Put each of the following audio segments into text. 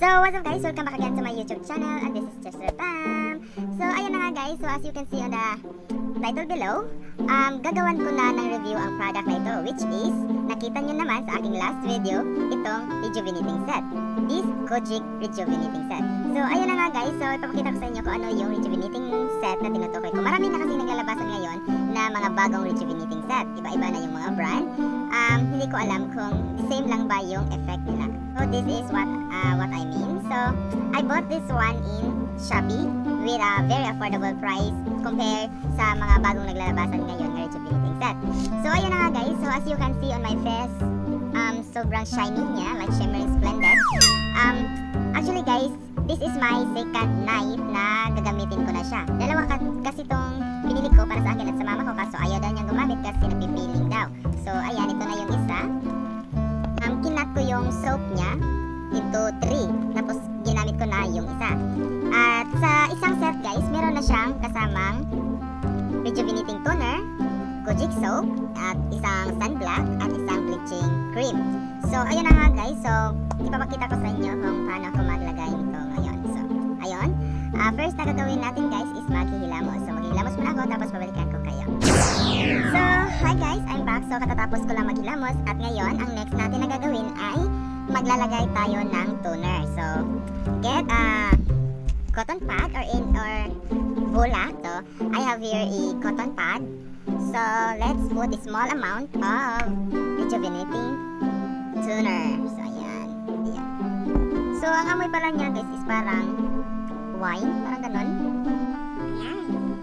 So what's up guys, welcome back again to my YouTube channel, and this is Jesrel Pam. So ayun na nga guys, so as you can see on the title below, gagawan ko na ng review ang product na ito, which is, nakita nyo naman sa aking last video, itong Rejuvenating set. This Kojic Rejuvenating set. So ayun na nga guys, so ipapakita ko sa inyo kung ano yung Rejuvenating set na tinutukoy ko. Marami na kasi naglalabasan ngayon na mga bagong Rejuvenating set. Iba-iba na yung mga brand. Hindi ko alam kung same lang ba yung effect nila. So this is what I mean. So I bought this one in Shopee with a very affordable price compared sa mga bagong naglalabasan ngayon na Rejuvenating set. So ayun na nga guys, so as you can see on my face, sobrang shiny niya, like shimmering splendid. Actually guys, this is my second night na gagamitin ko na siya. Dalawa kasi itong pinili ko para sa akin at sa mama ko, kaso ayaw daw niyang gumamit kasi nagpipiling daw. So ayan, ito na yung isa. Kinat ko yung soap niya into 3, tapos ginamit ko na yung isa. At sa isang set guys, meron na siyang kasamang Rejuvenating toner, Kojic soap, at isang sunblock, at isang bleaching cream. So ayun na nga guys, so ipapakita ko sa inyo kung paano ako maglagay nito ngayon. So ayun, first na gagawin natin guys is maghihilamos. So maghihilamos muna ako, tapos babalikan ko kayo. So hi guys, I'm back. So katatapos ko lang maghilamos, at ngayon ang next natin na gagawin ay maglalagay tayo ng toner. So get a cotton pad or bola. So I have here a cotton pad. So let's put a small amount of Rejuvenating toner. So ayan, ayan. So ang amoy pala niya guys is parang wine, parang ganon. Ayan.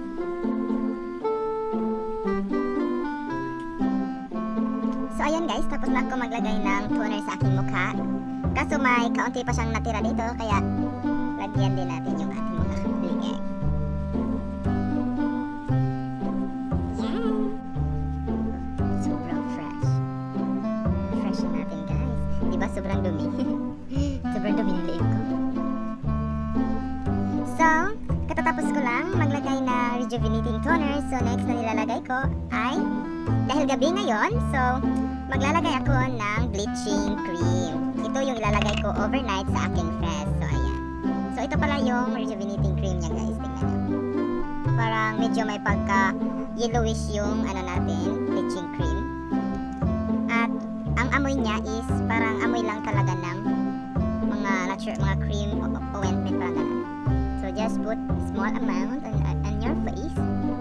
So ayan guys, tapos na ako maglagay ng toner sa aking mukha. Kaso may kaunti pa siyang natira dito, kaya lagyan din natin yung ating mga ligay. Sobrang dumi. Sobrang dumi ng liig ko. So, katatapos ko lang maglagay na Rejuvenating toner. So, next na nilalagay ko ay, dahil gabi ngayon, so, maglalagay ako ng bleaching cream. Ito yung ilalagay ko overnight sa aking face. So, ayan. So, ito pala yung Rejuvenating cream niya guys. Tingnan nyo. Parang medyo may pagka yellowish yung ano natin, bleaching cream. At ang amoy niya is parang amoy lang talaga ng mga cream o ointment, parang ganun. So just put small amount on your face.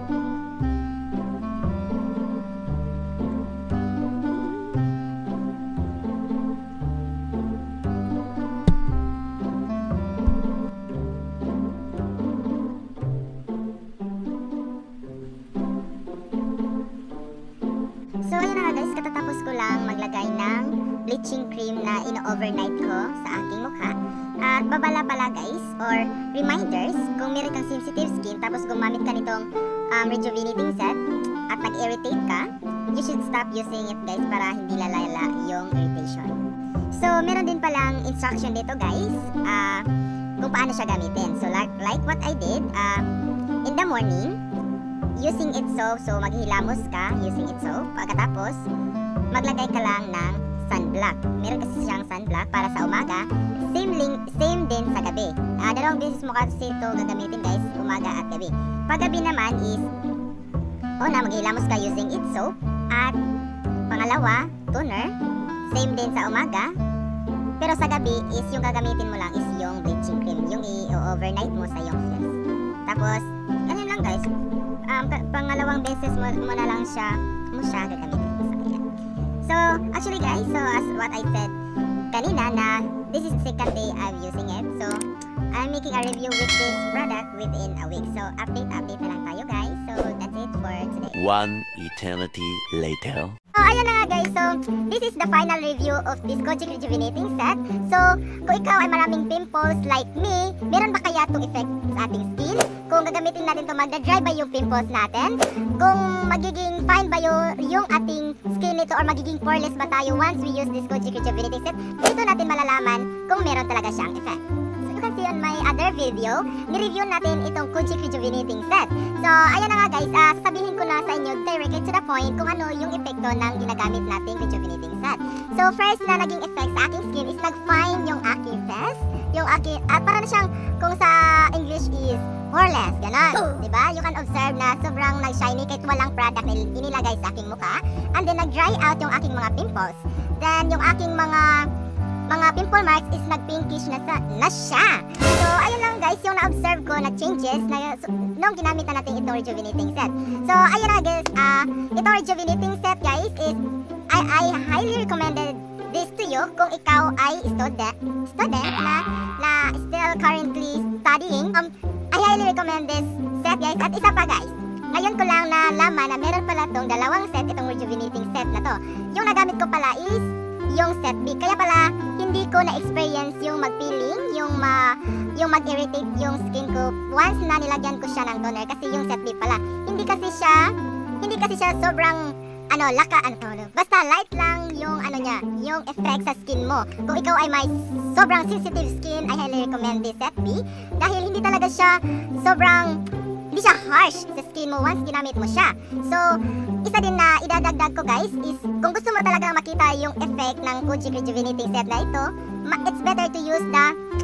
So ayun na nga guys, katatapos ko lang maglagay ng bleaching cream na ino-overnight ko sa aking mukha. At babala pala guys, or reminders, kung meron kang sensitive skin tapos gumamit ka nitong Rejuvenating set at nag-irritate ka, you should stop using it guys para hindi lalala yung irritation. So meron din palang instruction dito guys, kung paano siya gamitin. So like what I did, in the morning, using it soap, so maghihilamos ka using it soap. Pagkatapos, maglagay ka lang ng sunblock. Meron kasi siyang sunblock para sa umaga. Same din sa gabi. Dalawang beses mo kasi ito gagamitin guys, umaga at gabi. Paggabi naman is, maghihilamos ka using it soap. At pangalawa, toner. Same din sa umaga. Pero sa gabi is yung gagamitin mo lang is yung bleaching cream, yung i-overnight mo sa iyong face. Tapos, ganyan lang guys. Pangalawang beses mo na lang siya gagamitin. So actually guys, so as what I said kanina na this is the second day I'm using it. So I'm making a review with this product within a week. So update na lang tayo guys. So that's it for today. One eternity later. So ayun na nga guys, so this is the final review of this Kojic Rejuvenating set. So kung ikaw ay maraming pimples like me, meron ba kaya itong effect sa ating skin? Kung gagamitin natin ito, magda-dry ba yung pimples natin? Kung magiging fine ba yung ating skin nito, or magiging poreless ba tayo once we use this Kojic Rejuvenating set? Dito natin malalaman kung meron talaga siyang effect. So you can see on my other video, ni-review natin itong Kojic Rejuvenating set. So ayan na nga guys, sasabihin ko na sa inyo directly to the point kung ano yung epekto ng ginagamit nating Rejuvenating set. So first na naging effect sa aking skin is nag-fine yung aking face. yung aking, para na siyang, kung sa English is poreless, ganon. Diba? You can observe na sobrang nag-shiny kahit walang product na inilagay sa aking mukha. And then nag-dry out yung aking mga pimples. Then yung aking mga pimple marks is nag-pinkish na siya. So ayun lang guys, yung na-observe ko na changes na nung ginamit na natin itong rejuvenating set. So ayun na guys, itong rejuvenating set guys is I highly recommended this to you kung ikaw ay student na still currently studying. I highly recommend this set guys. At isa pa guys, ngayon ko lang nalaman na meron pala tong dalawang set, itong rejuvenating set na to. Yung nagamit ko pala is yung set B. Kaya pala hindi ko na-experience yung mag-peeling, yung mag-irritate yung skin ko once na nilagyan ko siya ng toner, kasi yung set B pala. Hindi kasi siya sobrang basta light lang yung niya, yung effect sa skin mo. Kung ikaw ay may sobrang sensitive skin, I highly recommend this set B dahil hindi talaga siya hindi siya harsh sa skin mo once ginamit mo siya. So, isa din na idadagdag ko guys is kung gusto mo talaga makita yung effect ng Kojic rejuvenating set na ito, it's better to use the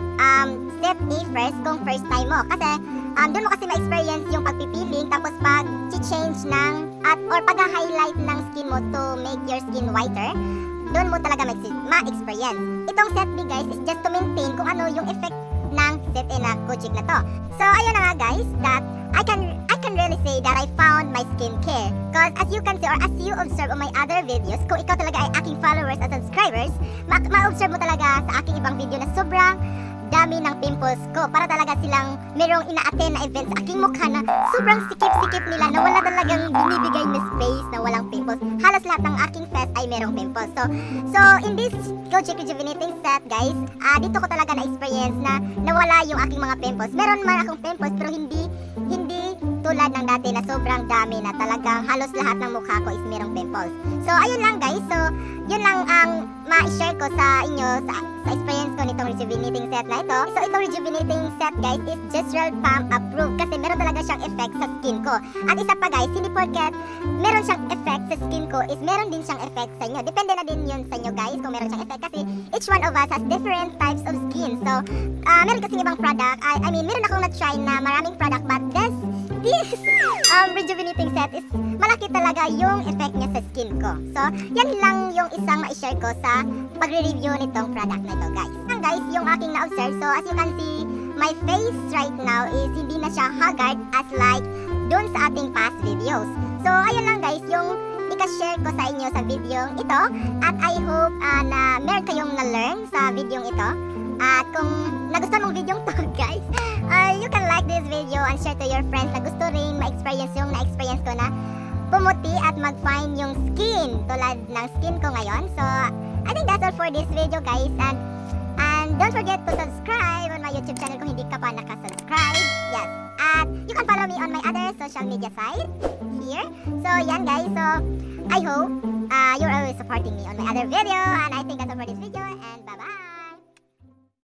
set A first kung first time mo. Kasi doon mo kasi ma-experience yung pagpipiling, tapos pag-change or pag-highlight ng skin mo to make your skin whiter, doon mo talaga ma-experience. Itong set B guys is just to maintain kung ano yung effect ng set A na Kojic na to. So ayun na nga guys, that I can really say that I found my skincare. Because as you can see or as you observe on my other videos, kung ikaw talaga ay aking followers at subscribers, ma-observe mo talaga sa aking ibang video na sobrang dami ng pimples ko. Para talaga silang merong ina-attend na event sa aking mukha na sobrang sikip-sikip nila na wala talagang binibigay na space na walang pimples. Halos lahat ng aking face ay merong pimples. So in this Kojic rejuvenating set guys, dito ko talaga na-experience na nawala yung aking mga pimples. Meron man akong pimples pero hindi tulad ng dati na sobrang dami na talagang halos lahat ng mukha ko is merong pimples. So ayun lang guys, so yun lang ang ma-share ko sa inyo sa experience ko nitong rejuvenating set na ito. So itong rejuvenating set guys is Jesrel Pam approved kasi meron talaga siyang effect sa skin ko. At isa pa guys, hindi porket meron siyang effect sa skin ko is meron din siyang effect sa inyo. Depende na din yun sa inyo guys kung meron siyang effect kasi each one of us has different types of skin. So meron kasing ibang product, I mean meron akong na-try na maraming product, but this rejuvenating set is malaki talaga yung effect niya sa skin ko. So yan lang yung isang ma-share ko sa pagre-review nitong product na ito guys. Yan guys yung aking na-observe. So as you can see, my face right now is hindi na siya haggard as like dun sa ating past videos. So ayun lang guys yung ika-share ko sa inyo sa video ito. At I hope na meron kayong na-learn sa video ito. At kung nagustuhan mong video to guys, you can like this video and share to your friends na gusto rin ma-experience yung na-experience ko na pumuti at mag-fine yung skin tulad ng skin ko ngayon. So I think that's all for this video guys, and don't forget to subscribe on my YouTube channel kung hindi ka pa nakasubscribe. Yes, at you can follow me on my other social media site here. So yan guys, so I hope you're always supporting me on my other video, and I think that's all for this video, and bye bye.